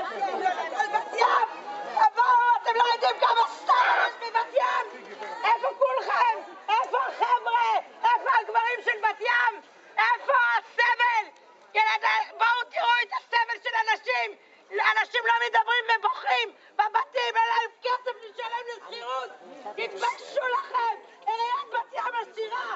על בת ים! תבואו, אתם לא יודעים כמה סתם יש בבת ים! איפה כולכם? איפה החבר'ה? איפה הגברים של בת ים? איפה הסבל? בואו תראו את הסבל של אנשים! אנשים לא מדברים ובוכים בבתים, אין להם כסף לשלם לשכירות! תתביישו לכם! עיריית בת ים עשירה!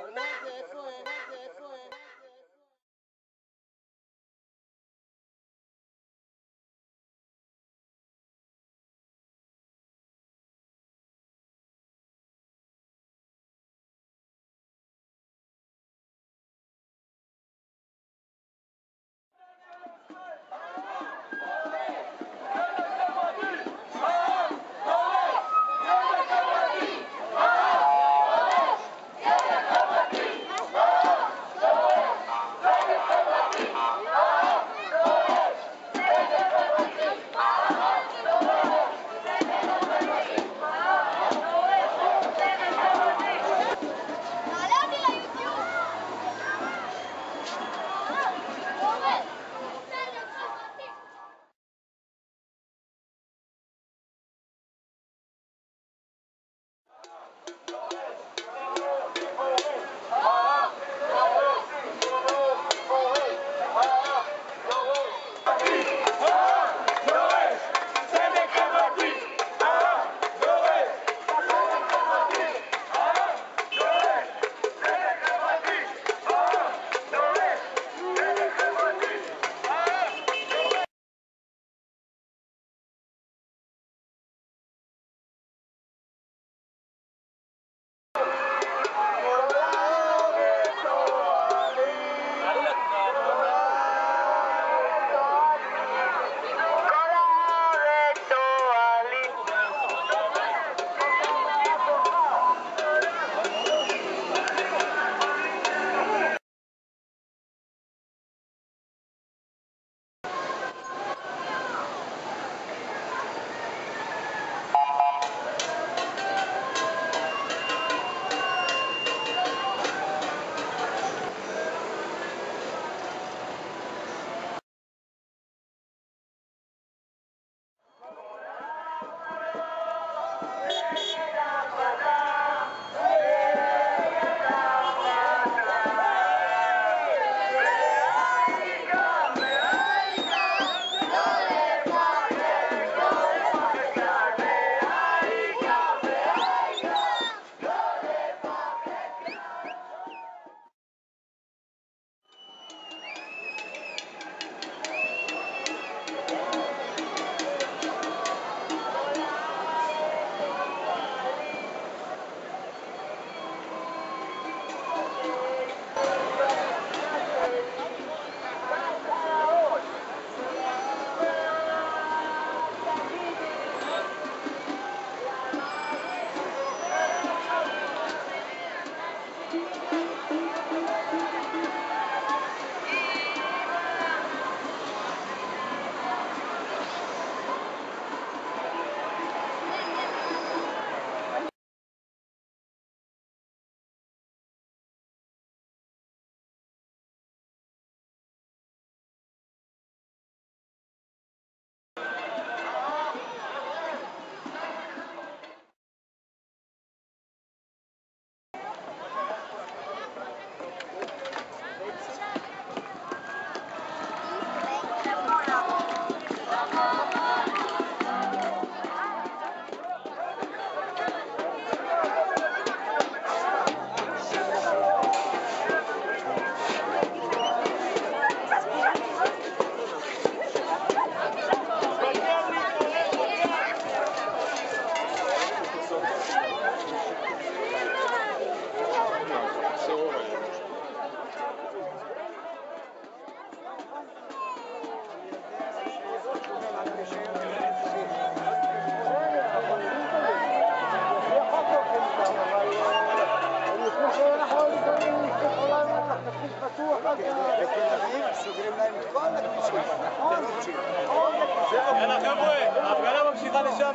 יאללה חבר'ה, ההפגנה ממשיכה לשם.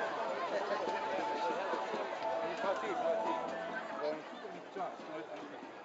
פרטי.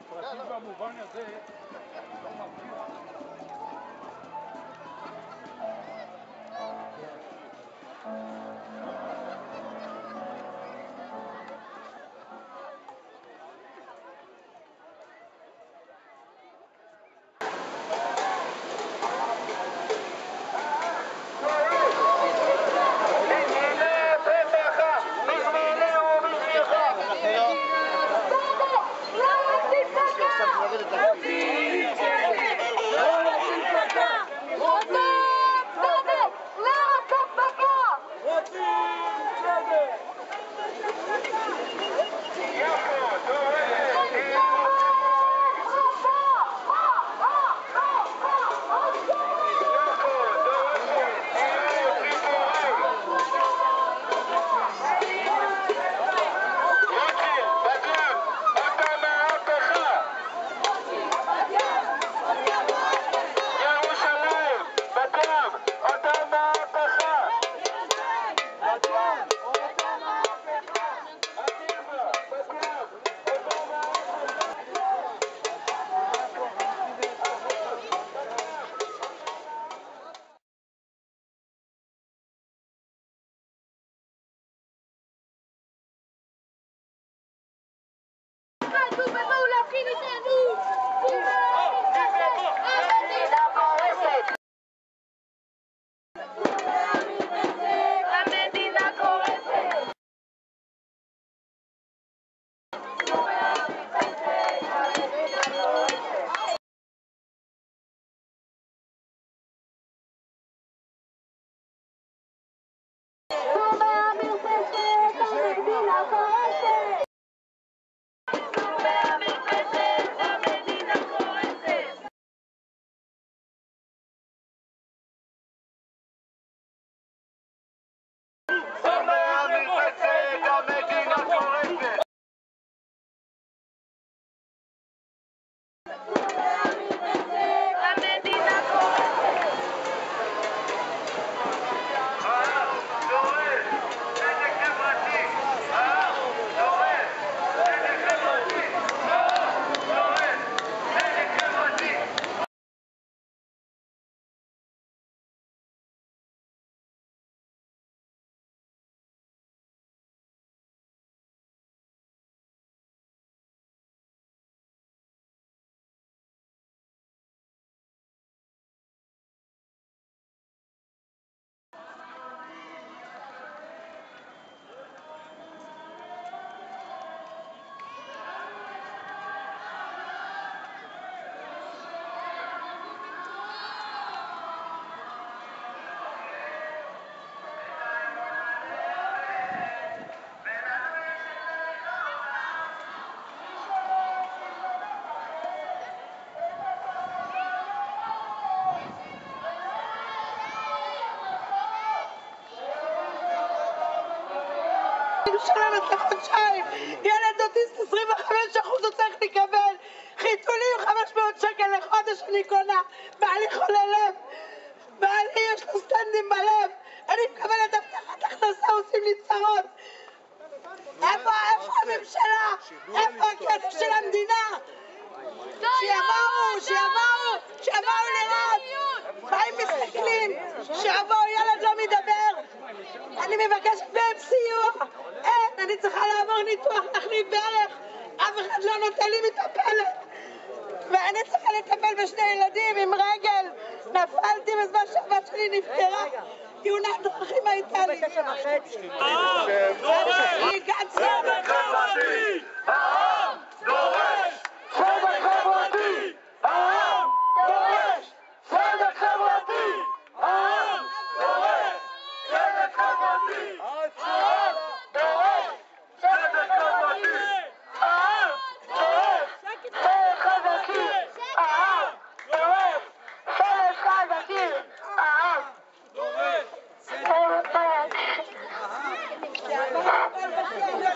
שלנו לחודשיים. ילד אוטיסט 25% הוא צריך לקבל. חיתולים 500 שקל לחודש אני קונה. בעלי חולה לב. בעלי יש לו סטנדים בלב. אני מקבלת הבטחת הכנסה, עושים לי צרות. איפה הממשלה? איפה הכסף של המדינה? שיבואו לראות. מה הם מסתכלים? שיבואו, ילד לא מדבר. אני מבקשת מהם סיוע. אין, אני צריכה לעבור ניתוח להחליף ברך. אף אחד לא נותן לי מטפלת. ואני צריכה לטפל בשני ילדים עם רגל. נפלתי בזמן שהבת שלי נפטרה. תאונת דרכים הייתה לי. צדק חברתי! העם דורש! צדק חברתי! העם דורש! צדק חברתי! העם דורש! צדק חברתי! העם דורש! צדק חברתי! העם דורש! צדק חברתי! העם דורש! צדק חברתי! העם דורש!